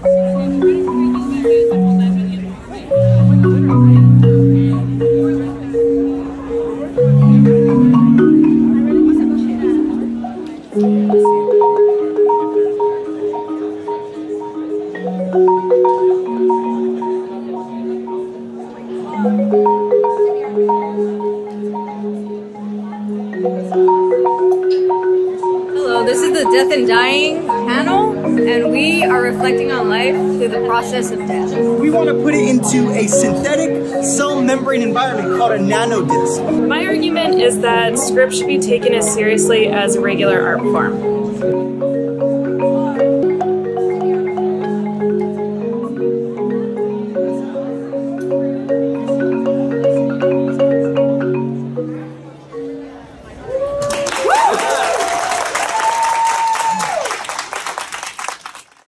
Hello, this is the Death and Dying panel, and we are reflecting on life through the process of death. We want to put it into a synthetic cell membrane environment called a nanodisc. My argument is that script should be taken as seriously as a regular art form.